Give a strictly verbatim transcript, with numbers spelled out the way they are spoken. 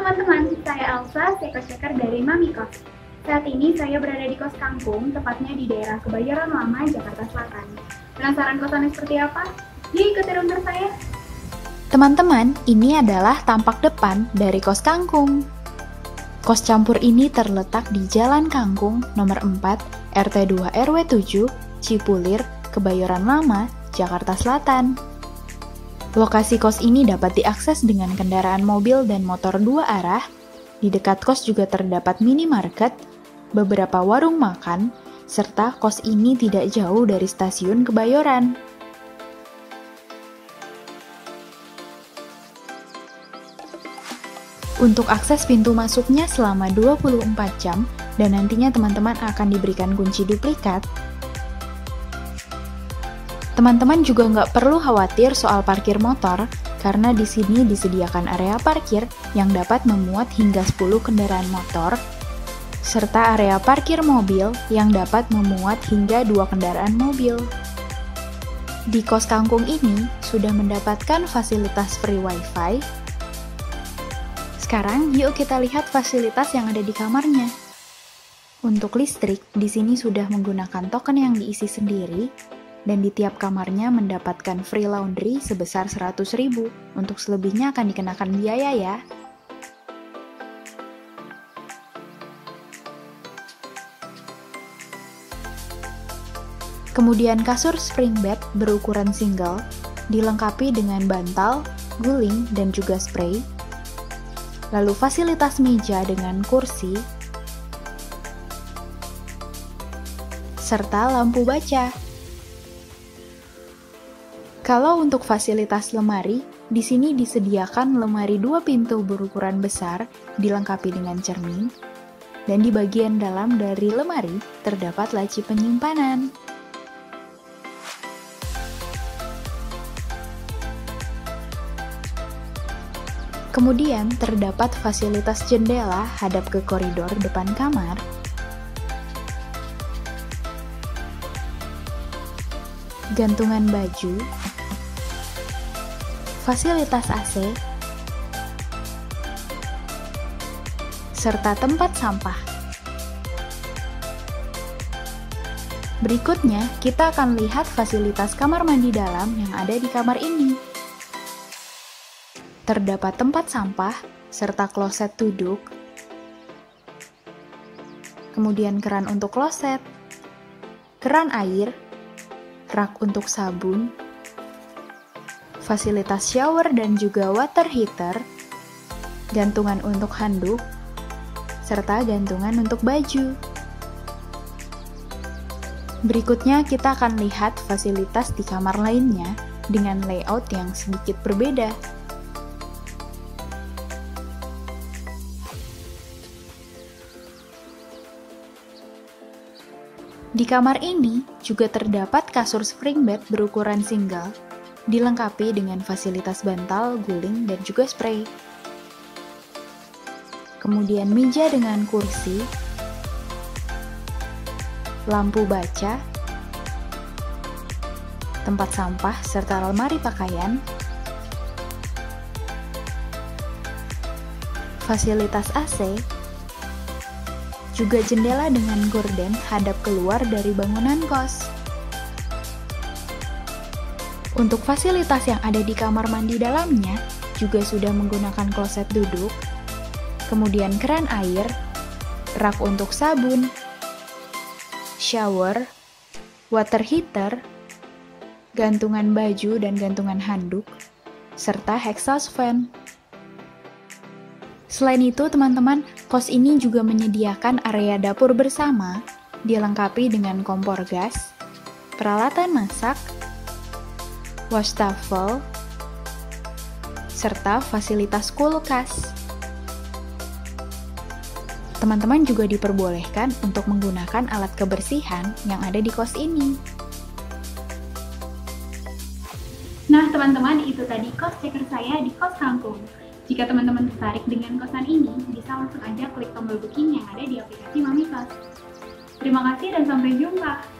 teman-teman, saya Elsa, Seker-Seker dari Mami Kos. Saat ini saya berada di Kos Kangkung, tepatnya di daerah Kebayoran Lama, Jakarta Selatan. Penasaran kosannya seperti apa? Yuk ikuti roomtour saya. Teman-teman, ini adalah tampak depan dari Kos Kangkung. Kos campur ini terletak di Jalan Kangkung nomor empat, R T dua R W tujuh, Cipulir, Kebayoran Lama, Jakarta Selatan. Lokasi kos ini dapat diakses dengan kendaraan mobil dan motor dua arah. Di dekat kos juga terdapat minimarket, beberapa warung makan, serta kos ini tidak jauh dari stasiun Kebayoran. Untuk akses pintu masuknya selama dua puluh empat jam, dan nantinya teman-teman akan diberikan kunci duplikat. Teman-teman juga nggak perlu khawatir soal parkir motor, karena di sini disediakan area parkir yang dapat memuat hingga sepuluh kendaraan motor, serta area parkir mobil yang dapat memuat hingga dua kendaraan mobil. Di Kos Kangkung ini sudah mendapatkan fasilitas free wifi. Sekarang yuk kita lihat fasilitas yang ada di kamarnya. Untuk listrik, di sini sudah menggunakan token yang diisi sendiri, dan di tiap kamarnya mendapatkan free laundry sebesar seratus ribu. Untuk selebihnya akan dikenakan biaya ya. Kemudian kasur spring bed berukuran single, dilengkapi dengan bantal, guling, dan juga spray. Lalu fasilitas meja dengan kursi, serta lampu baca. Kalau untuk fasilitas lemari, di sini disediakan lemari dua pintu berukuran besar, dilengkapi dengan cermin, dan di bagian dalam dari lemari terdapat laci penyimpanan. Kemudian terdapat fasilitas jendela hadap ke koridor depan kamar, gantungan baju, fasilitas A C, serta tempat sampah. Berikutnya, kita akan lihat fasilitas kamar mandi dalam yang ada di kamar ini. Terdapat tempat sampah, serta kloset duduk, kemudian keran untuk kloset, keran air, rak untuk sabun, fasilitas shower dan juga water heater, gantungan untuk handuk, serta gantungan untuk baju. Berikutnya kita akan lihat fasilitas di kamar lainnya dengan layout yang sedikit berbeda. Di kamar ini juga terdapat kasur spring bed berukuran single, dilengkapi dengan fasilitas bantal, guling, dan juga spray. Kemudian meja dengan kursi, lampu baca, tempat sampah, serta lemari pakaian, fasilitas A C, juga jendela dengan gorden hadap keluar dari bangunan kos. Untuk fasilitas yang ada di kamar mandi dalamnya juga sudah menggunakan kloset duduk, kemudian keran air, rak untuk sabun, shower, water heater, gantungan baju dan gantungan handuk, serta exhaust fan. Selain itu, teman-teman, kos ini juga menyediakan area dapur bersama, dilengkapi dengan kompor gas, peralatan masak, wastafel, serta fasilitas kulkas. Teman-teman juga diperbolehkan untuk menggunakan alat kebersihan yang ada di kos ini. Nah teman-teman, itu tadi kos checker saya di Kos Kangkung. Jika teman-teman tertarik dengan kosan ini, bisa langsung aja klik tombol booking yang ada di aplikasi Mami Kos. Terima kasih dan sampai jumpa!